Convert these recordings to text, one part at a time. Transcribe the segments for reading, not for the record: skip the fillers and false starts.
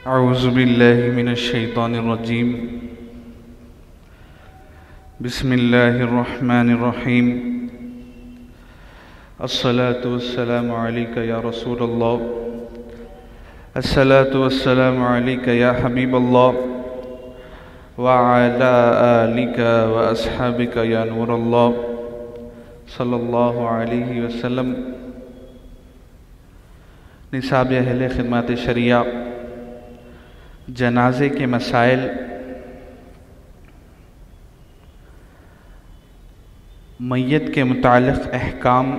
अऊज़ु बिल्लाहि मिनश शैतानिर रजीम। बिस्मिल्लाहिर रहमानिर रहीम। अस्सलातु वस्सलामु अलैका या रसूलल्लाह, अस्सलातु वस्सलामु अलैका या हबीबल्लाह, व अला आलिका व अस्हाबिका या नूरल्लाह, सल्लल्लाहु अलैहि वसल्लम। निसाब अहले खिदमत शरिया, जनाजे के मसाइल। मय्यत के मुतालिक़ अहकाम।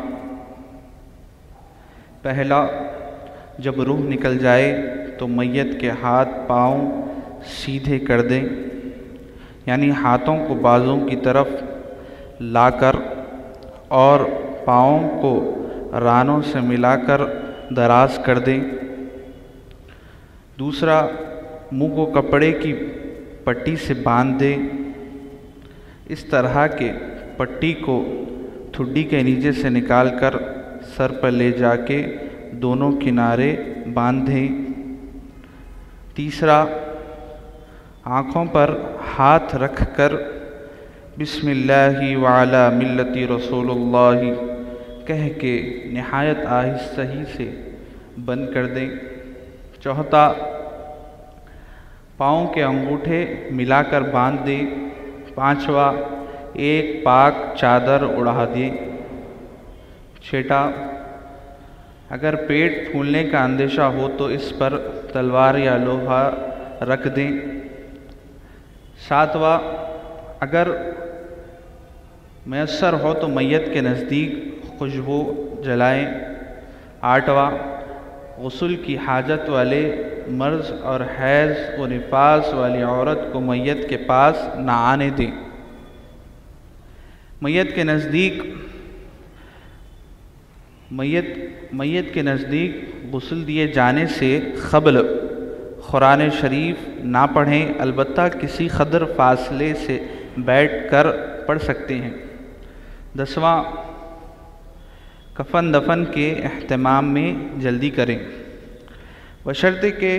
पहला, जब रूह निकल जाए तो मय्यत के हाथ पाँव सीधे कर दें, यानी हाथों को बाजुओं की तरफ लाकर और पाँवों को रानों से मिलाकर दराज कर दें। दूसरा, मुंह को कपड़े की पट्टी से बांध दें। इस तरह के पट्टी को ठुड्डी के नीचे से निकालकर सर पर ले जाके दोनों किनारे बांधें। तीसरा, आँखों पर हाथ रखकर बिस्मिल्लाहि व अला मिल्लति रसूलुल्लाह कह के निहायत आहिस्ता से बंद कर दें। चौथा, पाँव के अंगूठे मिलाकर बांध दें। पांचवा, एक पाक चादर उड़ा दें। छठा, अगर पेट फूलने का अंदेशा हो तो इस पर तलवार या लोहा रख दें। सातवां, अगर मैसर हो तो मय्यत के नज़दीक खुशबू जलाएं। आठवां, गुस्ल की हाजत वाले मर्ज़ और हैज़ व निफास वाली औरत को मय्यत के पास ना आने दें। मय्यत के नज़दीक गुस्ल दिए जाने से क़ब्ल कुरान शरीफ ना पढ़ें, अलबत्ता किसी क़दर फासले से बैठ कर पढ़ सकते हैं। 10वां, कफ़न दफन के एहतमाम में जल्दी करें, बशर्ते कि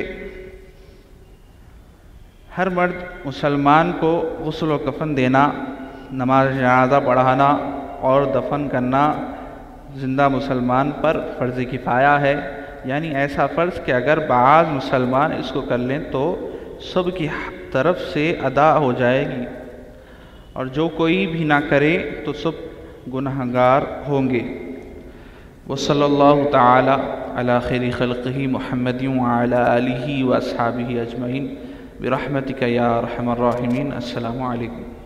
हर मर्द मुसलमान को गुस्ल व कफ़न देना, नमाज जनाज़ा पढ़ाना और दफन करना ज़िंदा मुसलमान पर फ़र्ज़ किफ़ाया है। यानी ऐसा फ़र्ज़ कि अगर बाज़ मुसलमान इसको कर लें तो सब की तरफ से अदा हो जाएगी, और जो कोई भी ना करे तो सब गुनहगार होंगे। वसल्लल्लाहु तआला अला खैरि खल्क़िही मुहम्मदिन व अला आलिही व अस्हाबिही अजमईन बिरहमतिका या अरहमर राहिमीन। अस्सलामु अलैकुम।